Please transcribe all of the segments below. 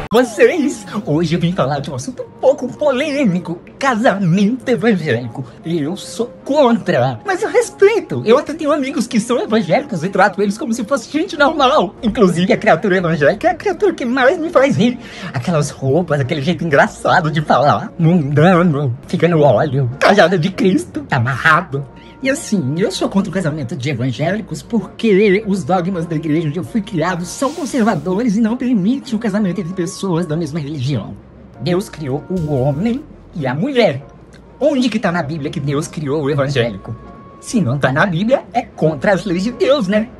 Vocês! Hoje eu vim falar de um assunto um pouco polêmico: casamento evangélico. Eu sou contra, mas eu respeito. Eu até tenho amigos que são evangélicos e trato eles como se fosse gente normal. Inclusive a criatura evangélica é a criatura que mais me faz rir. Aquelas roupas, aquele jeito engraçado de falar, mundano, fica no óleo, cajada de Cristo, amarrado. E assim, eu sou contra o casamento de evangélicos porque os dogmas da igreja onde eu fui criado são conservadores e não permitem o casamento entre pessoas da mesma religião. Deus criou o homem e a mulher. Onde que tá na Bíblia que Deus criou o evangélico? Se não tá na Bíblia, é contra as leis de Deus, né?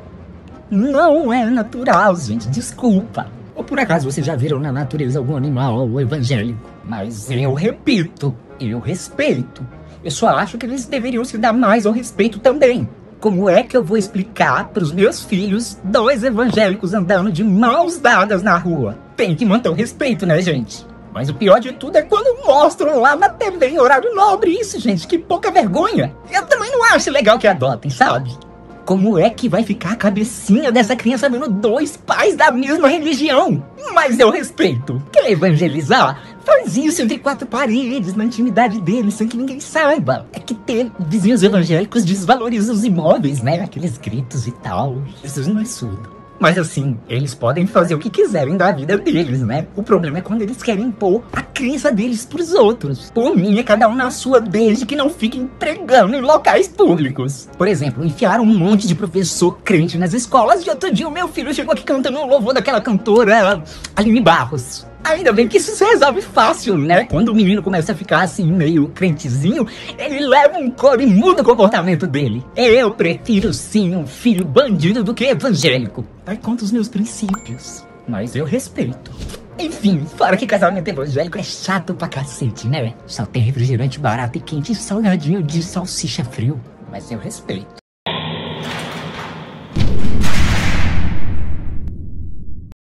Não é natural, gente, desculpa. Ou por acaso vocês já viram na natureza algum animal ou evangélico? Mas eu repito, eu respeito. Eu só acho que eles deveriam se dar mais ao respeito também. Como é que eu vou explicar para os meus filhos dois evangélicos andando de mãos dadas na rua? Tem que manter o respeito, né, gente? Mas o pior de tudo é quando mostram lá na TV em horário nobre isso, gente. Que pouca vergonha. Eu também não acho legal que adotem, sabe? Como é que vai ficar a cabecinha dessa criança vendo dois pais da mesma religião? Mas eu respeito. Quer evangelizar? Faz isso entre quatro paredes, na intimidade deles, sem que ninguém saiba. É que ter vizinhos evangélicos desvaloriza os imóveis, né? Aqueles gritos e tal. Jesus não é surdo. Mas assim, eles podem fazer o que quiserem da vida deles, né? O problema é quando eles querem impor a crença deles pros outros. Por mim, é cada um na sua, desde que não fiquem pregando em locais públicos. Por exemplo, enfiaram um monte de professor crente nas escolas e outro dia o meu filho chegou aqui cantando um louvor daquela cantora Aline Barros. Ainda bem que isso se resolve fácil, né? Quando o menino começa a ficar assim, meio crentezinho, ele leva um coro e muda o comportamento dele. Eu prefiro sim um filho bandido do que evangélico. Vai contra os meus princípios. Mas eu respeito. Enfim, fora que casamento evangélico é chato pra cacete, né? Só tem refrigerante barato e quente e salgadinho de salsicha frio. Mas eu respeito.